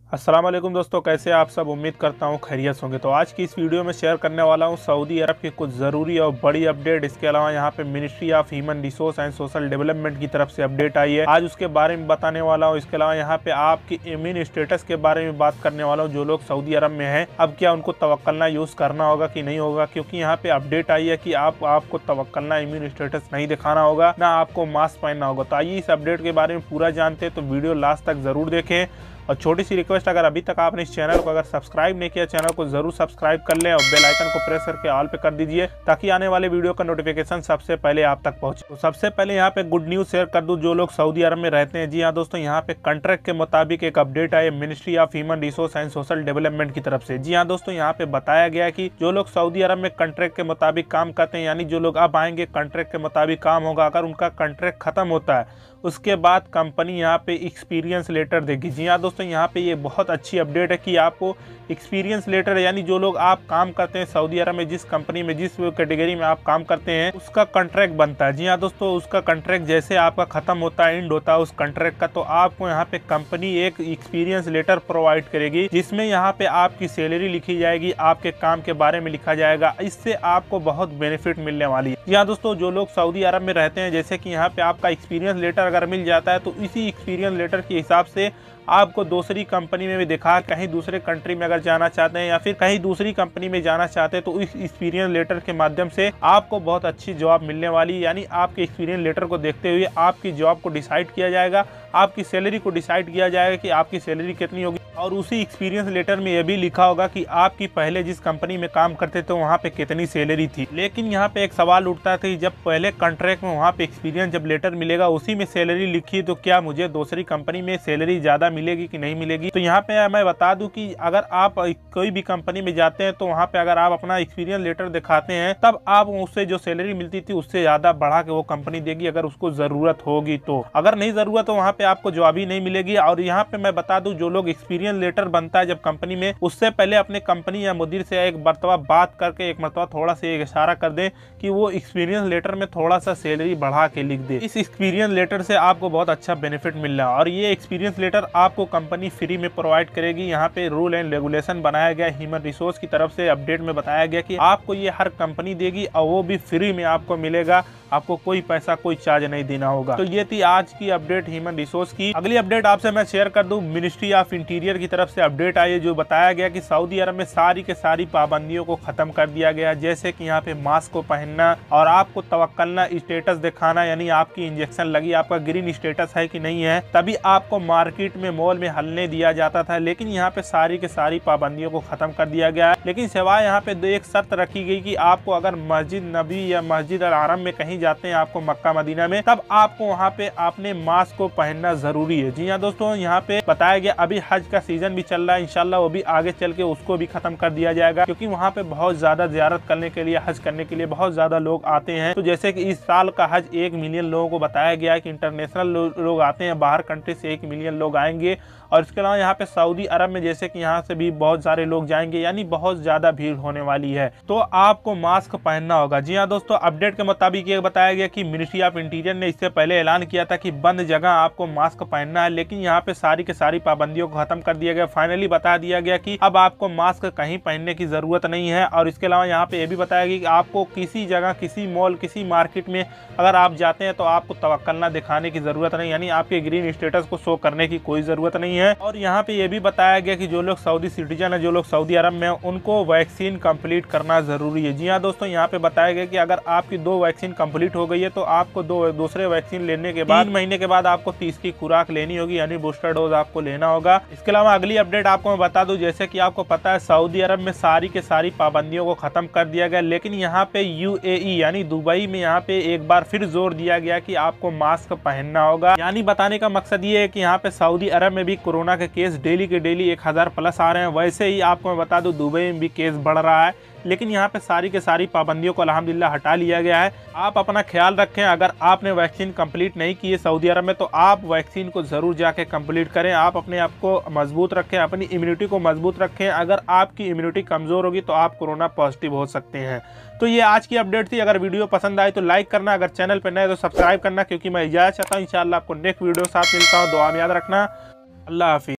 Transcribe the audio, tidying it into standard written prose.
अस्सलाम वालेकुम दोस्तों, कैसे आप सब। उम्मीद करता हूँ खैरियत होंगे। तो आज की इस वीडियो में शेयर करने वाला हूँ सऊदी अरब की कुछ ज़रूरी और बड़ी अपडेट। इसके अलावा यहाँ पे ministry of human resource and social development की तरफ से अपडेट आई है, आज उसके बारे में बताने वाला हूँ। इसके अलावा यहाँ पे आपकी इम्यून स्टेटस के बारे में बात करने वाला हूँ। जो लोग सऊदी अरब में हैं, अब क्या उनको तवक्कलना यूज़ करना होगा कि नहीं होगा, क्योंकि यहाँ पे अपडेट आई है कि आपको तवक्कलना इम्यून स्टेटस नहीं दिखाना होगा, ना आपको मास्क पहनना होगा। तो आइए इस अपडेट के बारे में पूरा जानते हैं, तो वीडियो लास्ट तक जरूर देखें। और छोटी सी रिक्वेस्ट, अगर अभी तक आपने इस चैनल को सब्सक्राइब नहीं किया, चैनल को जरूर सब्सक्राइब कर लें और बेल आइकन को प्रेस करके ऑल पे कर दीजिए, ताकि आने वाले वीडियो का नोटिफिकेशन सबसे पहले आप तक पहुंचे। तो सबसे पहले यहाँ पे गुड न्यूज़ शेयर कर दूं जो लोग सऊदी अरब में रहते हैं। जी हाँ दोस्तों, यहाँ पे कॉन्ट्रैक्ट के मुताबिक एक अपडेट आई ministry of human resource and social development की तरफ से। जी हाँ दोस्तों, यहाँ पे बताया गया कि जो लोग सऊदी अरब में कॉन्ट्रैक्ट के मुताबिक काम करते हैं, यानी जो लोग अब आएंगे कॉन्ट्रैक्ट के मुताबिक काम होगा, अगर उनका कॉन्ट्रैक्ट खत्म होता है उसके बाद कंपनी यहाँ पे एक्सपीरियंस लेटर देगी। जी हाँ दोस्तों, यहाँ पे ये बहुत अच्छी अपडेट है कि आपको एक्सपीरियंस लेटर, यानी जो लोग आप काम करते हैं सऊदी अरब में, जिस कंपनी में, जिस कैटेगरी में आप काम करते हैं, उसका कॉन्ट्रैक्ट बनता है। जी हाँ दोस्तों, उसका कॉन्ट्रैक्ट जैसे आपका खत्म होता है, एंड होता है उस कॉन्ट्रैक्ट का, तो आपको यहाँ पे कंपनी एक एक्सपीरियंस लेटर प्रोवाइड करेगी, जिसमें यहाँ पे आपकी सैलरी लिखी जाएगी, आपके काम के बारे में लिखा जाएगा। इससे आपको बहुत बेनिफिट मिलने वाली है। जी हाँ दोस्तों, जो लोग सऊदी अरब में रहते हैं, जैसे कि यहाँ पे आपका एक्सपीरियंस लेटर अगर मिल जाता है, तो इसी एक्सपीरियंस लेटर के हिसाब से आपको दूसरी कंपनी में भी दिखा, कहीं दूसरे कंट्री में अगर जाना चाहते हैं या फिर कहीं दूसरी कंपनी में जाना चाहते हैं, तो इस एक्सपीरियंस लेटर के माध्यम से आपको बहुत अच्छी जॉब मिलने वाली है। यानी आपके एक्सपीरियंस लेटर को देखते हुए आपकी जॉब को डिसाइड किया जाएगा, आपकी सैलरी को डिसाइड किया जाएगा कि आपकी सैलरी कितनी होगी। और उसी एक्सपीरियंस लेटर में यह भी लिखा होगा कि आपकी पहले जिस कंपनी में काम करते थे वहाँ पे कितनी सैलरी थी। लेकिन यहाँ पे एक सवाल उठता था, जब पहले कॉन्ट्रैक्ट में वहाँ पे एक्सपीरियंस जब लेटर मिलेगा उसी में सैलरी लिखी, तो क्या मुझे दूसरी कंपनी में सैलरी ज्यादा मिलेगी कि नहीं मिलेगी। तो यहाँ पे मैं बता दूं कि अगर आप कोई भी कंपनी में जाते हैं, तो वहाँ पे अगर आप अपना एक्सपीरियंस लेटर दिखाते हैं, तब आप उससे जो सैलरी मिलती थी उससे ज्यादा बढ़ा के वो कंपनी देगी, अगर उसको जरूरत होगी। तो अगर नहीं जरूरत तो वहाँ पे आपको जॉब ही नहीं मिलेगी। और यहाँ पे मैं बता दूं, जो लोग एक्सपीरियंस लेटर बनता है जब कंपनी में, उससे पहले अपने कंपनी या मुदीर से एक मरतबा बात करके, एक मरतबा थोड़ा सा एक इशारा कर दें कि वो एक्सपीरियंस लेटर में थोड़ा सा सैलरी बढ़ा के लिख दे। इस एक्सपीरियंस लेटर से आपको बहुत अच्छा बेनिफिट मिल रहा है, और ये एक्सपीरियंस लेटर आपको कंपनी फ्री में प्रोवाइड करेगी। यहाँ पे रूल एंड रेगुलेशन बनाया गया ह्यूमन रिसोर्स की तरफ से, अपडेट में बताया गया कि आपको ये हर कंपनी देगी और वो भी फ्री में आपको मिलेगा, आपको कोई पैसा कोई चार्ज नहीं देना होगा। तो ये थी आज की अपडेट ह्यूमन रिसोर्स की। अगली अपडेट आपसे मैं शेयर कर दूं, मिनिस्ट्री ऑफ इंटीरियर की तरफ से अपडेट आई है, जो बताया गया कि सऊदी अरब में सारी के सारी पाबंदियों को खत्म कर दिया गया। जैसे कि यहाँ पे मास्क को पहनना और आपको तवक्कलना स्टेटस दिखाना, यानी आपकी इंजेक्शन लगी, आपका ग्रीन स्टेटस है कि नहीं है, तभी आपको मार्केट में मॉल में हलने दिया जाता था। लेकिन यहाँ पे सारी के सारी पाबंदियों को खत्म कर दिया गया है। लेकिन सिवाय यहाँ पे एक शर्त रखी गई कि आपको अगर मस्जिद नबी या मस्जिद अल हरम में कहीं जाते हैं, आपको मक्का मदीना में, तब आपको वहाँ पे अपने मास्क को पहनना जरूरी है। जी हाँ दोस्तों, यहाँ पे बताया गया अभी हज का सीजन भी चल रहा है, इंशाल्लाह वो भी आगे चल के उसको भी खत्म कर दिया जाएगा, क्योंकि वहाँ पे बहुत ज्यादा ज़ियारत करने के लिए, हज करने के लिए बहुत ज्यादा लोग आते हैं। तो जैसे कि इस साल का हज 1 मिलियन लोगों को बताया गया है कि इंटरनेशनल लोग आते हैं, बाहर कंट्री से 1 मिलियन लोग आएंगे। और इसके अलावा यहाँ पे सऊदी अरब में जैसे कि यहाँ से भी बहुत सारे लोग जाएंगे, यानी बहुत ज्यादा भीड़ होने वाली है, तो आपको मास्क पहनना होगा। जी हाँ दोस्तों, अपडेट के मुताबिक ये बताया गया कि मिनिस्ट्री ऑफ इंटीरियर ने इससे पहले ऐलान किया था कि बंद जगह आपको मास्क पहनना है, लेकिन यहाँ पे सारी के सारी पाबंदियों को खत्म कर दिया गया। फाइनली बता दिया गया कि अब आपको मास्क कहीं पहनने की जरूरत नहीं है। और इसके अलावा यहाँ पे ये भी बताया गया कि आपको किसी जगह, किसी मॉल, किसी मार्केट में अगर आप जाते हैं, तो आपको तवक्कलना दिखाने की जरूरत नहीं, यानी आपके ग्रीन स्टेटस को शो करने की कोई जरूरत नहीं है। और यहाँ पे ये भी बताया गया कि जो लोग सऊदी सिटीजन है, जो लोग सऊदी अरब में, उनको वैक्सीन कंप्लीट करना जरूरी है। जी हाँ दोस्तों, यहाँ पे बताया गया कि अगर आपकी 2 वैक्सीन कंप्लीट हो गई है, तो आपको दूसरे वैक्सीन लेने के बाद 3 महीने के बाद आपको तीसरी खुराक लेनी होगी, यानी बूस्टर डोज आपको लेना होगा। इसके अलावा अगली अपडेट आपको मैं बता दूं, जैसे कि आपको पता है सऊदी अरब में सारी के सारी पाबंदियों को खत्म कर दिया गया, लेकिन यहाँ पे UAE यानी दुबई में यहाँ पे एक बार फिर जोर दिया गया कि आपको मास्क पहनना होगा। यानी बताने का मकसद ये है कि यहाँ पे सऊदी अरब में भी कोरोना के केस डेली के डेली 1000 प्लस आ रहे हैं। वैसे ही आपको मैं बता दूं, दुबई में भी केस बढ़ रहा है, लेकिन यहाँ पे सारी के सारी पाबंदियों को अल्हम्दुलिल्लाह हटा लिया गया है। आप अपना ख्याल रखें, अगर आपने वैक्सीन कंप्लीट नहीं की है सऊदी अरब में, तो आप वैक्सीन को जरूर जाके कंप्लीट करें। आप अपने आप को मजबूत रखें, अपनी इम्यूनिटी को मजबूत रखें। अगर आपकी इम्यूनिटी कमजोर होगी तो आप कोरोना पॉजिटिव हो सकते हैं। तो ये आज की अपडेट थी। अगर वीडियो पसंद आए तो लाइक करना, अगर चैनल पर नए तो सब्सक्राइब करना, क्योंकि मैं इजाजत चाहता हूँ। इंशाल्लाह आपको नेक्स्ट वीडियो के साथ मिलता हूँ। दुआ में याद रखना। अल्लाह हाफिज़।